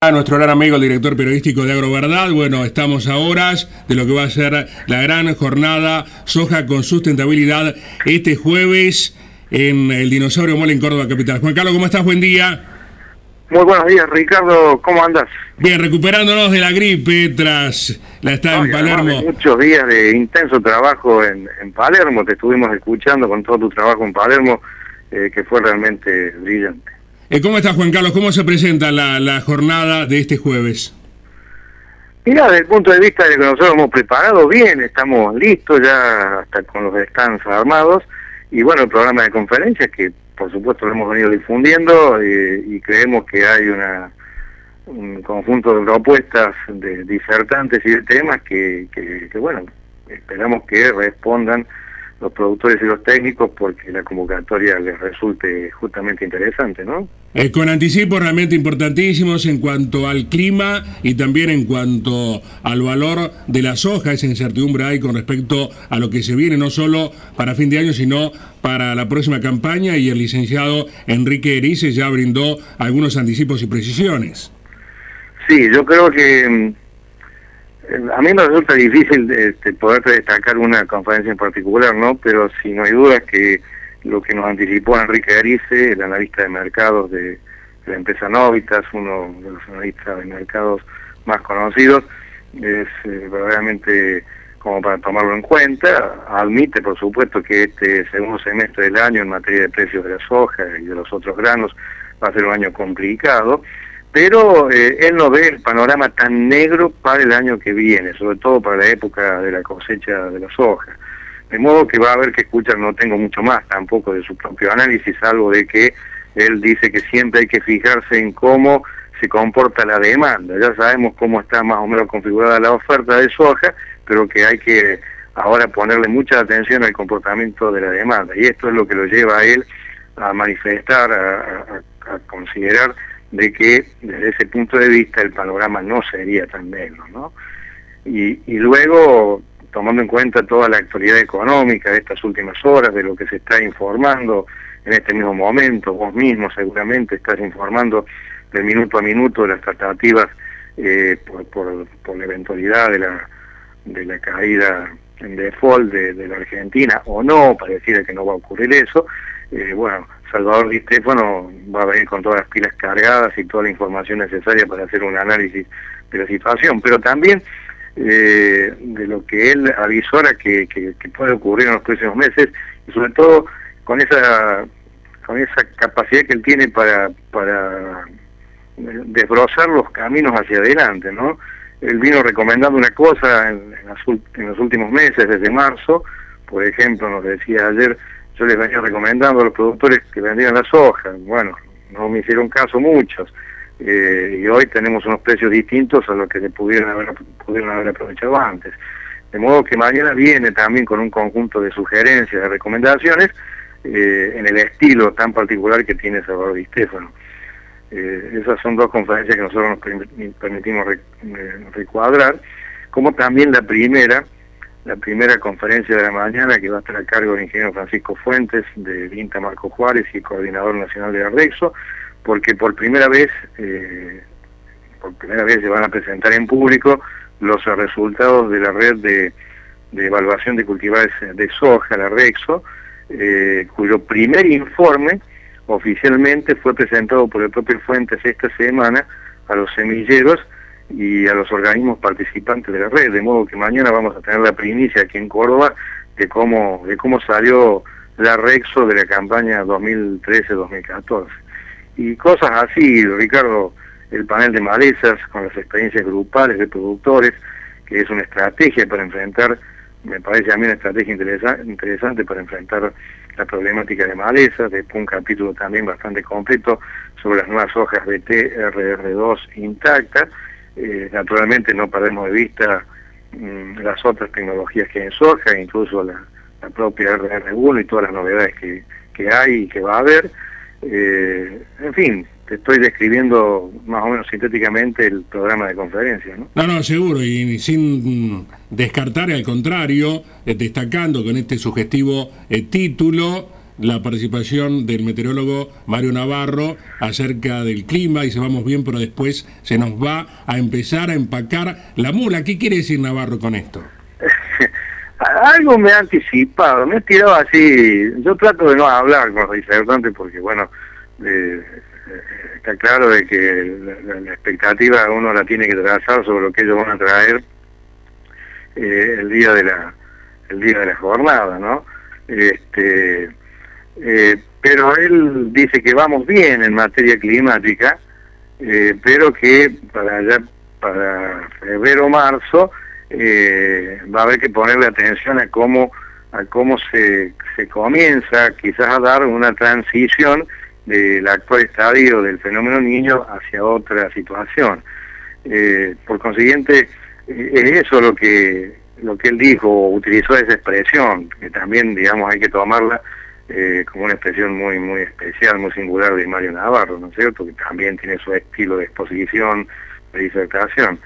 A nuestro gran amigo, el director periodístico de AgroVerdad. Bueno, estamos a horas de lo que va a ser la gran jornada Soja con Sustentabilidad este jueves en el Dinosaurio Mall en Córdoba Capital. Juan Carlos, ¿cómo estás? Buen día. Muy buenos días, Ricardo. ¿Cómo andas? Bien, recuperándonos de la gripe tras la estada en Palermo. Muchos días de intenso trabajo en Palermo. Te estuvimos escuchando con todo tu trabajo en Palermo, que fue realmente brillante. ¿Cómo estás, Juan Carlos? ¿Cómo se presenta la jornada de este jueves? Mira, desde el punto de vista de que nosotros hemos preparado bien, estamos listos ya hasta con los stands armados, y bueno, el programa de conferencias que por supuesto lo hemos venido difundiendo y creemos que hay un conjunto de propuestas de disertantes y de temas que bueno, esperamos que respondan los productores y los técnicos porque la convocatoria les resulte justamente interesante, ¿no? Con anticipos realmente importantísimos en cuanto al clima y también en cuanto al valor de la soja, esa incertidumbre hay con respecto a lo que se viene, no solo para fin de año, sino para la próxima campaña, y el licenciado Enrique Erice ya brindó algunos anticipos y precisiones. Sí, yo creo que a mí me resulta difícil poder destacar una conferencia en particular, ¿no? Pero sí, no hay duda que lo que nos anticipó Enrique Erice, el analista de mercados de la empresa Novitas, uno de los analistas de mercados más conocidos, es verdaderamente como para tomarlo en cuenta. Admite, por supuesto, que este segundo semestre del año en materia de precios de la soja y de los otros granos va a ser un año complicado, pero él no ve el panorama tan negro para el año que viene, sobre todo para la época de la cosecha de la soja. De modo que va a haber que escuchar, no tengo mucho más tampoco de su propio análisis, algo de que él dice que siempre hay que fijarse en cómo se comporta la demanda. Ya sabemos cómo está más o menos configurada la oferta de soja, pero que hay que ahora ponerle mucha atención al comportamiento de la demanda. Y esto es lo que lo lleva a él a manifestar, a considerar de que desde ese punto de vista el panorama no sería tan negro, ¿no? Y luego, tomando en cuenta toda la actualidad económica de estas últimas horas, de lo que se está informando en este mismo momento, vos mismo seguramente estás informando del minuto a minuto de las tratativas por la eventualidad de la caída en default de la Argentina, o no, pareciera que no va a ocurrir eso. Bueno, Salvador Di Stefano va a venir con todas las pilas cargadas y toda la información necesaria para hacer un análisis de la situación, pero también de lo que él avisora que puede ocurrir en los próximos meses, y sobre todo con esa capacidad que él tiene para desbrozar los caminos hacia adelante, ¿no? Él vino recomendando una cosa en los últimos meses, desde marzo, por ejemplo, nos decía ayer, yo les venía recomendando a los productores que vendieran la soja. Bueno, no me hicieron caso muchos, y hoy tenemos unos precios distintos a los que se pudieron haber aprovechado antes. De modo que mañana viene también con un conjunto de sugerencias, de recomendaciones, en el estilo tan particular que tiene Salvador Di Stefano. Esas son dos conferencias que nosotros nos permitimos recuadrar, como también la primera conferencia de la mañana, que va a estar a cargo del ingeniero Francisco Fuentes, de INTA Marco Juárez y coordinador nacional de Arrexo, porque por primera vez se van a presentar en público los resultados de la red de evaluación de cultivares de soja, la Arrexo, cuyo primer informe oficialmente fue presentado por el propio Fuentes esta semana a los semilleros y a los organismos participantes de la red, de modo que mañana vamos a tener la primicia aquí en Córdoba de cómo salió la Arrexo de la campaña 2013-2014. Y cosas así, Ricardo, el panel de malezas con las experiencias grupales de productores, que es una estrategia para enfrentar, me parece a mí una estrategia interesante para enfrentar la problemática de malezas, después un capítulo también bastante completo sobre las nuevas hojas BT RR2 intactas. Naturalmente no perdemos de vista las otras tecnologías que hay en soja, incluso la propia RR1 y todas las novedades que hay y que va a haber. En fin, te estoy describiendo más o menos sintéticamente el programa de conferencia, ¿no? No, seguro, y sin descartar, al contrario, destacando con este sugestivo título la participación del meteorólogo Mario Navarro acerca del clima, y se vamos bien, pero después se nos va a empezar a empacar la mula. ¿Qué quiere decir Navarro con esto? Algo me ha anticipado, me ha tirado así. Yo trato de no hablar con los disertantes porque, bueno, está claro de que la expectativa uno la tiene que trazar sobre lo que ellos van a traer el día de la jornada, ¿no? Pero él dice que vamos bien en materia climática, pero que para febrero o marzo va a haber que ponerle atención a cómo se comienza quizás a dar una transición del actual estadio del fenómeno Niño hacia otra situación. Por consiguiente, es eso lo que él dijo, utilizó esa expresión, que también, digamos, hay que tomarla como una expresión muy muy especial, muy singular de Mario Navarro, ¿no es cierto?, que también tiene su estilo de exposición, de disertación.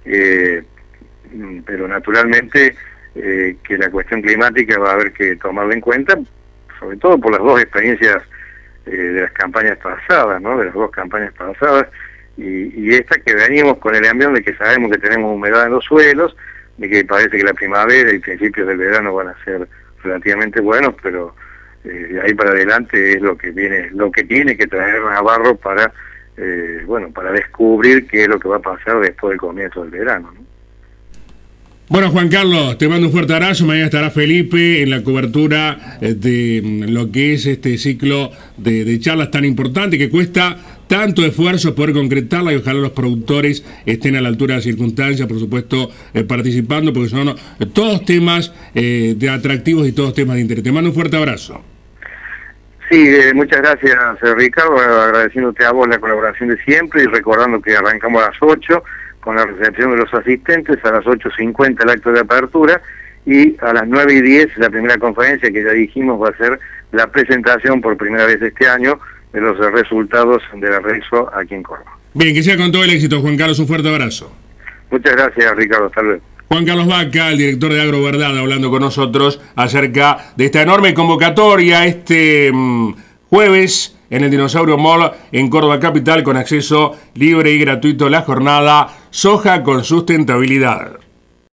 Pero naturalmente que la cuestión climática va a haber que tomarla en cuenta, sobre todo por las dos experiencias de las campañas pasadas, ¿no?, de las dos campañas pasadas, y esta que venimos con el ambiente de que sabemos que tenemos humedad en los suelos, de que parece que la primavera y principios del verano van a ser relativamente buenos, pero de ahí para adelante es lo que tiene que traer Navarro para para descubrir qué es lo que va a pasar después del comienzo del verano, ¿no? Bueno, Juan Carlos, te mando un fuerte abrazo. Mañana estará Felipe en la cobertura de lo que es este ciclo de charlas tan importante que cuesta tanto esfuerzo poder concretarla, y ojalá los productores estén a la altura de las circunstancias, por supuesto, participando, porque son todos temas de atractivos y todos temas de interés. Te mando un fuerte abrazo. Sí, muchas gracias, Ricardo, agradeciéndote a vos la colaboración de siempre y recordando que arrancamos a las 8 con la recepción de los asistentes, a las 8:50 el acto de apertura, y a las 9:10 la primera conferencia, que ya dijimos va a ser la presentación por primera vez este año de los resultados de la REXO aquí en Córdoba. Bien, que sea con todo el éxito, Juan Carlos, un fuerte abrazo. Muchas gracias, Ricardo, hasta luego. Juan Carlos Vaca, el director de Agroverdad, hablando con nosotros acerca de esta enorme convocatoria este jueves en el Dinosaurio Mall en Córdoba Capital, con acceso libre y gratuito a la jornada Soja con Sustentabilidad.